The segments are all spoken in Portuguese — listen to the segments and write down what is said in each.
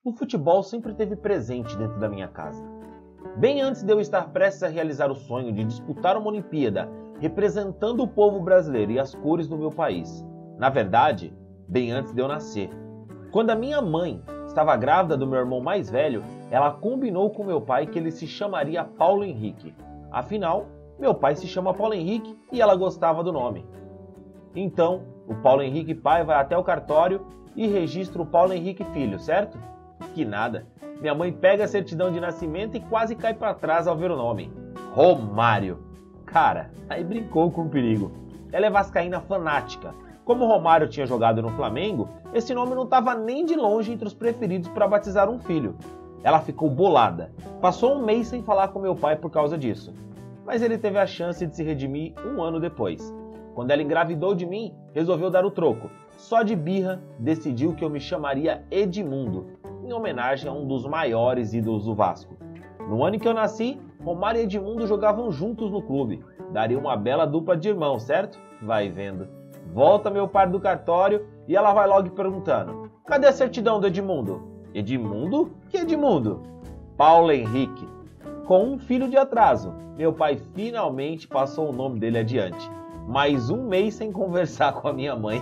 O futebol sempre esteve presente dentro da minha casa. Bem antes de eu estar prestes a realizar o sonho de disputar uma Olimpíada representando o povo brasileiro e as cores do meu país. Na verdade, bem antes de eu nascer. Quando a minha mãe estava grávida do meu irmão mais velho, ela combinou com meu pai que ele se chamaria Paulo Henrique. Afinal, meu pai se chama Paulo Henrique e ela gostava do nome. Então, o Paulo Henrique pai vai até o cartório e registra o Paulo Henrique filho, certo? Que nada. Minha mãe pega a certidão de nascimento e quase cai para trás ao ver o nome. Romário. Cara, aí brincou com o perigo. Ela é vascaína fanática. Como o Romário tinha jogado no Flamengo, esse nome não estava nem de longe entre os preferidos para batizar um filho. Ela ficou bolada. Passou um mês sem falar com meu pai por causa disso. Mas ele teve a chance de se redimir um ano depois. Quando ela engravidou de mim, resolveu dar o troco. Só de birra, decidiu que eu me chamaria Edmundo, em homenagem a um dos maiores ídolos do Vasco. No ano em que eu nasci, Romário e Edmundo jogavam juntos no clube. Daria uma bela dupla de irmãos, certo? Vai vendo. Volta meu pai do cartório e ela vai logo perguntando: cadê a certidão do Edmundo? Edmundo? Que Edmundo? Paulo Henrique. Com um filho de atraso, meu pai finalmente passou o nome dele adiante. Mais um mês sem conversar com a minha mãe.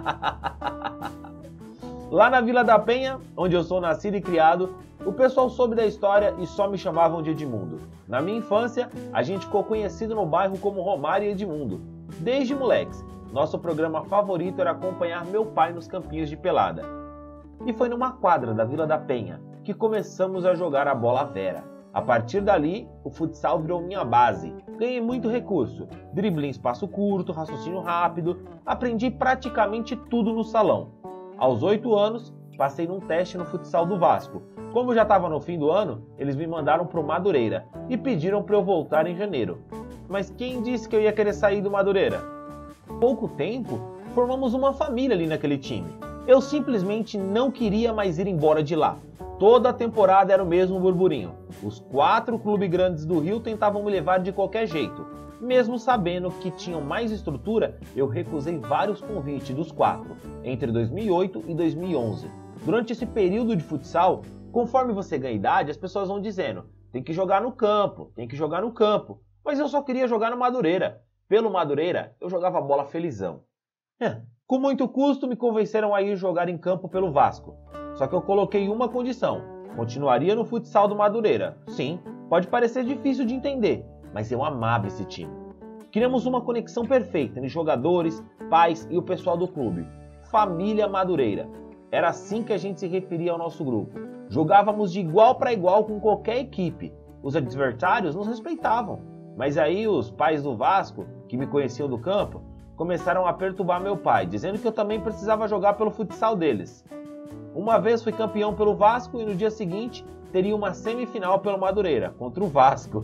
Lá na Vila da Penha, onde eu sou nascido e criado, o pessoal soube da história e só me chamavam de Edmundo. Na minha infância, a gente ficou conhecido no bairro como Romário e Edmundo. Desde moleques, nosso programa favorito era acompanhar meu pai nos campinhos de pelada. E foi numa quadra da Vila da Penha que começamos a jogar a bola vera. A partir dali, o futsal virou minha base. Ganhei muito recurso, drible em espaço curto, raciocínio rápido, aprendi praticamente tudo no salão. Aos 8 anos, passei num teste no futsal do Vasco. Como já estava no fim do ano, eles me mandaram para o Madureira e pediram para eu voltar em janeiro. Mas quem disse que eu ia querer sair do Madureira? Em pouco tempo, formamos uma família ali naquele time. Eu simplesmente não queria mais ir embora de lá. Toda a temporada era o mesmo burburinho. Os 4 clubes grandes do Rio tentavam me levar de qualquer jeito. Mesmo sabendo que tinham mais estrutura, eu recusei vários convites dos 4, entre 2008 e 2011. Durante esse período de futsal, conforme você ganha idade, as pessoas vão dizendo: tem que jogar no campo, tem que jogar no campo. Mas eu só queria jogar no Madureira. Pelo Madureira, eu jogava bola felizão. Com muito custo, me convenceram a ir jogar em campo pelo Vasco. Só que eu coloquei uma condição: continuaria no futsal do Madureira. Sim, pode parecer difícil de entender, mas eu amava esse time. Criamos uma conexão perfeita entre jogadores, pais e o pessoal do clube. Família Madureira. Era assim que a gente se referia ao nosso grupo. Jogávamos de igual para igual com qualquer equipe. Os adversários nos respeitavam. Mas aí os pais do Vasco, que me conheciam do campo, começaram a perturbar meu pai, dizendo que eu também precisava jogar pelo futsal deles. Uma vez fui campeão pelo Vasco e no dia seguinte teria uma semifinal pelo Madureira, contra o Vasco.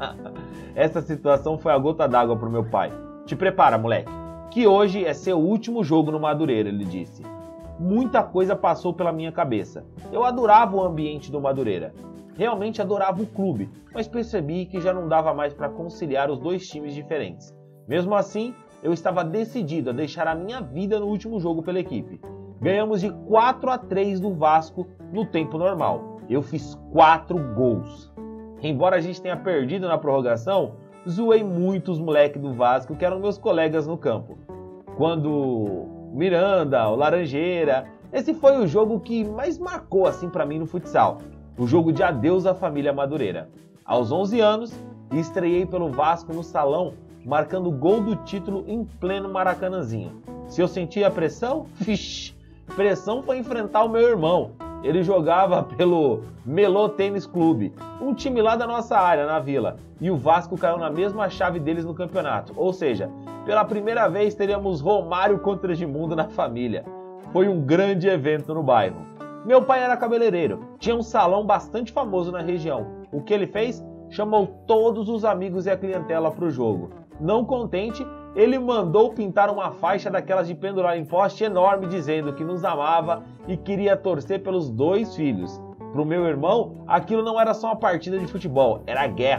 Essa situação foi a gota d'água para o meu pai. Te prepara, moleque, que hoje é seu último jogo no Madureira, ele disse. Muita coisa passou pela minha cabeça. Eu adorava o ambiente do Madureira. Realmente adorava o clube, mas percebi que já não dava mais para conciliar os dois times diferentes. Mesmo assim, eu estava decidido a deixar a minha vida no último jogo pela equipe. Ganhamos de 4-3 do Vasco no tempo normal. Eu fiz 4 gols. Embora a gente tenha perdido na prorrogação, zoei muito os moleques do Vasco que eram meus colegas no campo. Quando Miranda, o Laranjeira, esse foi o jogo que mais marcou assim para mim no futsal. O jogo de adeus à família Madureira. Aos 11 anos, estreiei pelo Vasco no salão, marcando o gol do título em pleno Maracanãzinho. Se eu sentia a pressão? Vixe, pressão foi enfrentar o meu irmão. Ele jogava pelo Melô Tênis Clube, um time lá da nossa área, na Vila. E o Vasco caiu na mesma chave deles no campeonato. Ou seja, pela primeira vez teríamos Romário contra Edmundo na família. Foi um grande evento no bairro. Meu pai era cabeleireiro, tinha um salão bastante famoso na região. O que ele fez? Chamou todos os amigos e a clientela para o jogo. Não contente, ele mandou pintar uma faixa daquelas de pendurar em poste enorme dizendo que nos amava e queria torcer pelos 2 filhos. Para o meu irmão, aquilo não era só uma partida de futebol, era guerra.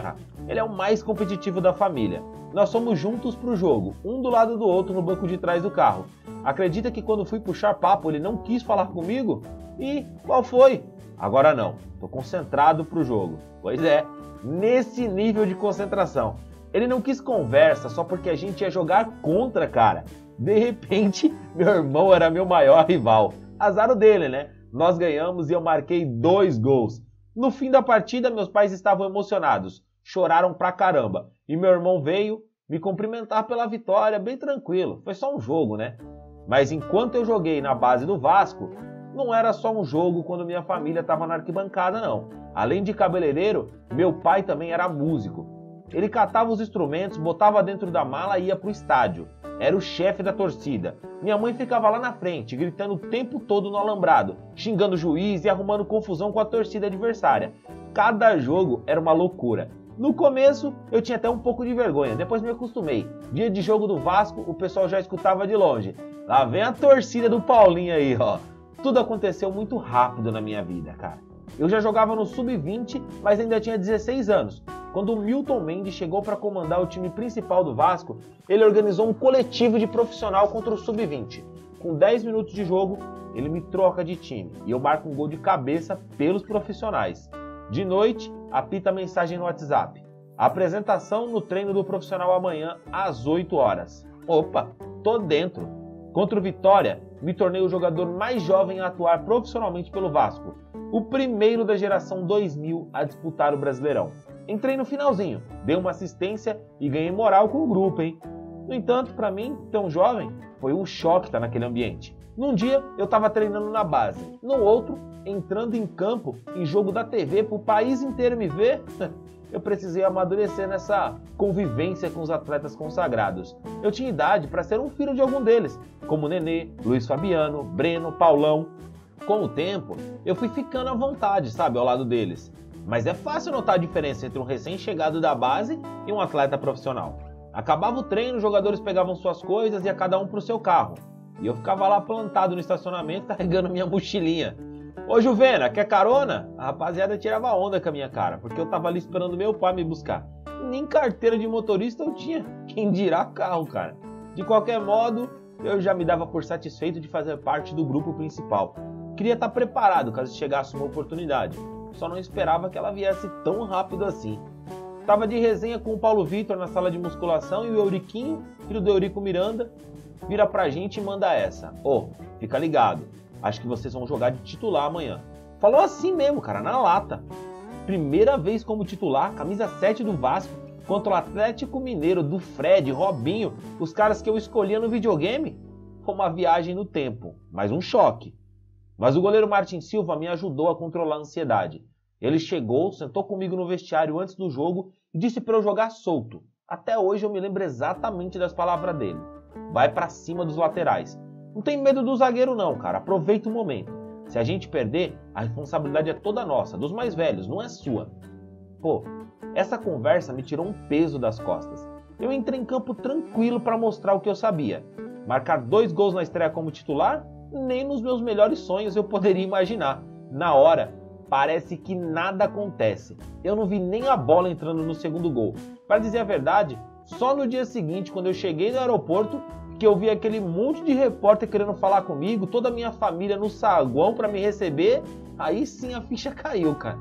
ele é o mais competitivo da família. Nós somos juntos pro jogo, um do lado do outro no banco de trás do carro. Acredita que quando fui puxar papo ele não quis falar comigo? E qual foi? Agora não, tô concentrado pro jogo. Pois é, nesse nível de concentração. Ele não quis conversa só porque a gente ia jogar contra, cara. De repente, meu irmão era meu maior rival. Azar o dele, né? Nós ganhamos e eu marquei 2 gols. No fim da partida, meus pais estavam emocionados. Choraram pra caramba. E meu irmão veio me cumprimentar pela vitória, bem tranquilo. Foi só um jogo, né? Mas enquanto eu joguei na base do Vasco, não era só um jogo quando minha família estava na arquibancada, não. Além de cabeleireiro, meu pai também era músico. Ele catava os instrumentos, botava dentro da mala e ia pro estádio. Era o chefe da torcida. Minha mãe ficava lá na frente, gritando o tempo todo no alambrado, xingando o juiz e arrumando confusão com a torcida adversária. Cada jogo era uma loucura. No começo, eu tinha até um pouco de vergonha, depois me acostumei. Dia de jogo do Vasco, o pessoal já escutava de longe. Lá vem a torcida do Paulinho aí, ó. Tudo aconteceu muito rápido na minha vida, cara. Eu já jogava no Sub-20, mas ainda tinha 16 anos. Quando o Milton Mendes chegou para comandar o time principal do Vasco, ele organizou um coletivo de profissional contra o Sub-20. Com 10 minutos de jogo, ele me troca de time e eu marco um gol de cabeça pelos profissionais. De noite, apita a mensagem no WhatsApp. Apresentação no treino do profissional amanhã às 8 horas. Opa, tô dentro. Contra o Vitória, me tornei o jogador mais jovem a atuar profissionalmente pelo Vasco. O primeiro da geração 2000 a disputar o Brasileirão. Entrei no finalzinho, dei uma assistência e ganhei moral com o grupo, hein? No entanto, para mim, tão jovem, foi um choque estar naquele ambiente. Num dia, eu estava treinando na base. No outro, entrando em campo, em jogo da TV, para o país inteiro me ver, eu precisei amadurecer nessa convivência com os atletas consagrados. Eu tinha idade para ser um filho de algum deles, como Nenê, Luiz Fabiano, Breno, Paulão. Com o tempo, eu fui ficando à vontade, sabe, ao lado deles. Mas é fácil notar a diferença entre um recém-chegado da base e um atleta profissional. Acabava o treino, os jogadores pegavam suas coisas e ia cada um pro seu carro. E eu ficava lá plantado no estacionamento carregando minha mochilinha. Ô Juvena, quer carona? A rapaziada tirava onda com a minha cara, porque eu tava ali esperando meu pai me buscar. Nem carteira de motorista eu tinha, quem dirá carro, cara. De qualquer modo, eu já me dava por satisfeito de fazer parte do grupo principal. Queria estar preparado caso chegasse uma oportunidade. Só não esperava que ela viesse tão rápido assim. Tava de resenha com o Paulo Vitor na sala de musculação e o Euriquinho, filho do Eurico Miranda, vira pra gente e manda essa. Ô, fica ligado, acho que vocês vão jogar de titular amanhã. Falou assim mesmo, cara, na lata. Primeira vez como titular, camisa 7 do Vasco, contra o Atlético Mineiro, do Fred, Robinho, os caras que eu escolhia no videogame. Foi uma viagem no tempo, mas um choque. Mas o goleiro Martin Silva me ajudou a controlar a ansiedade. Ele chegou, sentou comigo no vestiário antes do jogo e disse para eu jogar solto. Até hoje eu me lembro exatamente das palavras dele. Vai pra cima dos laterais. Não tem medo do zagueiro não, cara. Aproveita o momento. Se a gente perder, a responsabilidade é toda nossa, dos mais velhos, não é sua. Pô, essa conversa me tirou um peso das costas. Eu entrei em campo tranquilo para mostrar o que eu sabia. Marcar 2 gols na estreia como titular? Nem nos meus melhores sonhos eu poderia imaginar. Na hora, parece que nada acontece. Eu não vi nem a bola entrando no segundo gol. Para dizer a verdade, só no dia seguinte, quando eu cheguei no aeroporto, que eu vi aquele monte de repórter querendo falar comigo, toda a minha família no saguão para me receber, aí sim a ficha caiu, cara.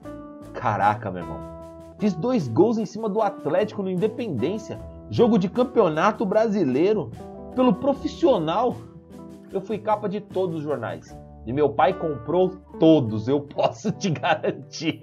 Caraca, meu irmão. Fiz 2 gols em cima do Atlético no Independência, jogo de campeonato brasileiro, pelo profissional. Eu fui capa de todos os jornais. E meu pai comprou todos, eu posso te garantir.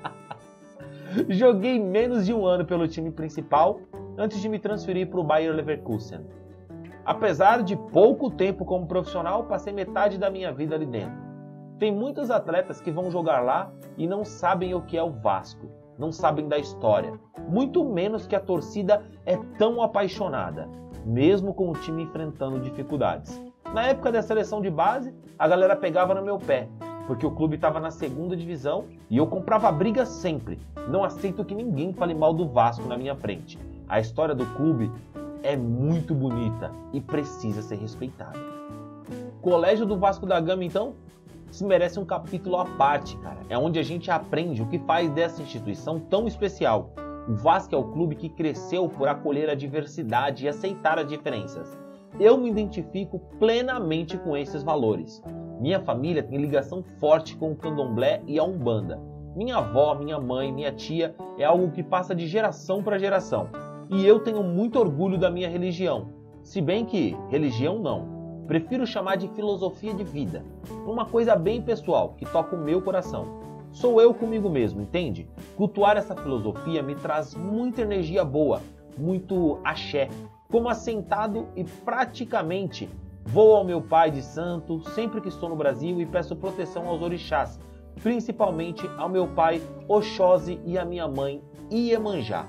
Joguei menos de um ano pelo time principal antes de me transferir para o Bayer Leverkusen. Apesar de pouco tempo como profissional, passei metade da minha vida ali dentro. Tem muitos atletas que vão jogar lá e não sabem o que é o Vasco, não sabem da história, muito menos que a torcida é tão apaixonada, mesmo com o time enfrentando dificuldades. Na época da seleção de base, a galera pegava no meu pé, porque o clube estava na 2ª divisão e eu comprava briga sempre. Não aceito que ninguém fale mal do Vasco na minha frente. A história do clube é muito bonita e precisa ser respeitada. Colégio do Vasco da Gama, então, se merece um capítulo à parte, cara. É onde a gente aprende o que faz dessa instituição tão especial. O Vasco é o clube que cresceu por acolher a diversidade e aceitar as diferenças. Eu me identifico plenamente com esses valores. Minha família tem ligação forte com o candomblé e a umbanda. Minha avó, minha mãe, minha tia é algo que passa de geração para geração. E eu tenho muito orgulho da minha religião. Se bem que religião não. Prefiro chamar de filosofia de vida. Uma coisa bem pessoal, que toca o meu coração. Sou eu comigo mesmo, entende? Cultuar essa filosofia me traz muita energia boa, muito axé. Como assentado e praticamente vou ao meu pai de santo sempre que estou no Brasil e peço proteção aos orixás, principalmente ao meu pai Oxóssi e à minha mãe Iemanjá.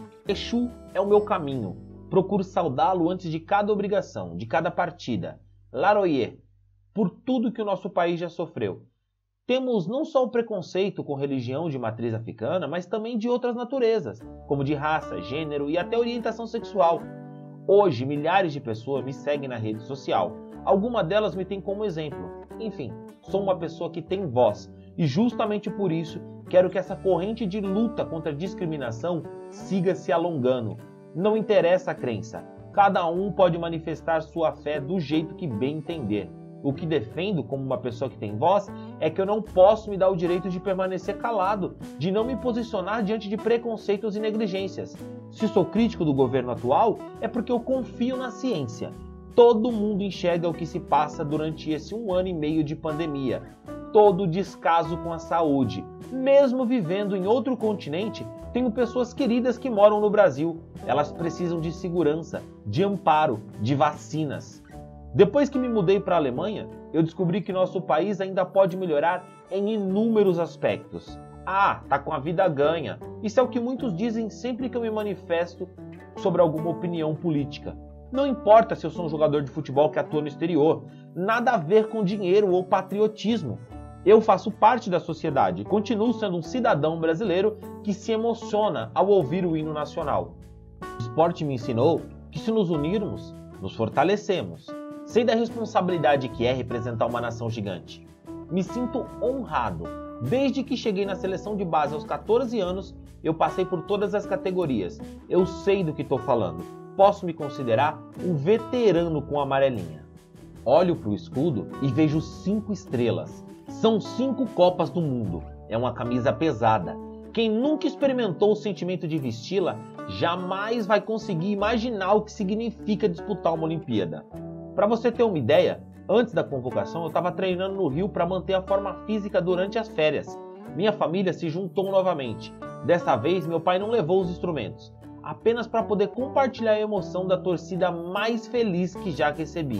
Exu é o meu caminho. Procuro saudá-lo antes de cada obrigação, de cada partida. Laroye, por tudo que o nosso país já sofreu. Temos não só o preconceito com religião de matriz africana, mas também de outras naturezas, como de raça, gênero e até orientação sexual. Hoje, milhares de pessoas me seguem na rede social. Algumas delas me têm como exemplo. Enfim, sou uma pessoa que tem voz e justamente por isso quero que essa corrente de luta contra a discriminação siga se alongando. Não interessa a crença. Cada um pode manifestar sua fé do jeito que bem entender. O que defendo como uma pessoa que tem voz é que eu não posso me dar o direito de permanecer calado, de não me posicionar diante de preconceitos e negligências. Se sou crítico do governo atual, é porque eu confio na ciência. Todo mundo enxerga o que se passa durante esse 1 ano e meio de pandemia. Todo descaso com a saúde. Mesmo vivendo em outro continente, tenho pessoas queridas que moram no Brasil. Elas precisam de segurança, de amparo, de vacinas. Depois que me mudei para a Alemanha, eu descobri que nosso país ainda pode melhorar em inúmeros aspectos. Ah, tá com a vida ganha. Isso é o que muitos dizem sempre que eu me manifesto sobre alguma opinião política. Não importa se eu sou um jogador de futebol que atua no exterior, nada a ver com dinheiro ou patriotismo. Eu faço parte da sociedade e continuo sendo um cidadão brasileiro que se emociona ao ouvir o hino nacional. O esporte me ensinou que se nos unirmos, nos fortalecemos. Sei da responsabilidade que é representar uma nação gigante. Me sinto honrado. Desde que cheguei na seleção de base aos 14 anos, eu passei por todas as categorias. Eu sei do que estou falando. Posso me considerar um veterano com amarelinha. Olho para o escudo e vejo 5 estrelas. São 5 Copas do Mundo. É uma camisa pesada. Quem nunca experimentou o sentimento de vesti-la, jamais vai conseguir imaginar o que significa disputar uma Olimpíada. Para você ter uma ideia, antes da convocação eu estava treinando no Rio para manter a forma física durante as férias. Minha família se juntou novamente. Dessa vez meu pai não levou os instrumentos, apenas para poder compartilhar a emoção da torcida mais feliz que já recebi.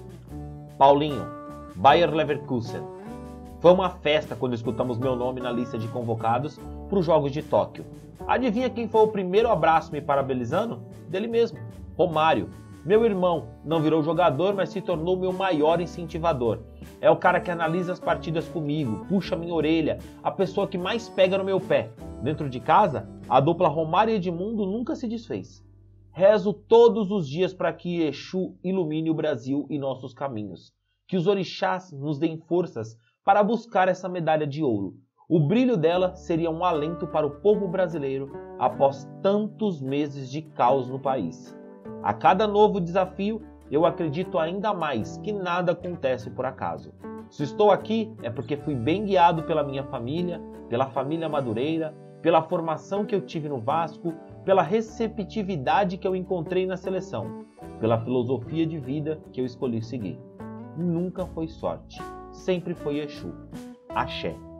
Paulinho, Bayer Leverkusen. Foi uma festa quando escutamos meu nome na lista de convocados para os Jogos de Tóquio. Adivinha quem foi o primeiro abraço me parabenizando? Dele mesmo, Romário. Meu irmão não virou jogador, mas se tornou meu maior incentivador. É o cara que analisa as partidas comigo, puxa minha orelha, a pessoa que mais pega no meu pé. Dentro de casa, a dupla Romário e Edmundo nunca se desfez. Rezo todos os dias para que Exu ilumine o Brasil e nossos caminhos. Que os orixás nos deem forças para buscar essa medalha de ouro. O brilho dela seria um alento para o povo brasileiro após tantos meses de caos no país. A cada novo desafio, eu acredito ainda mais que nada acontece por acaso. Se estou aqui, é porque fui bem guiado pela minha família, pela família Madureira, pela formação que eu tive no Vasco, pela receptividade que eu encontrei na seleção, pela filosofia de vida que eu escolhi seguir. Nunca foi sorte, sempre foi Exu. Axé.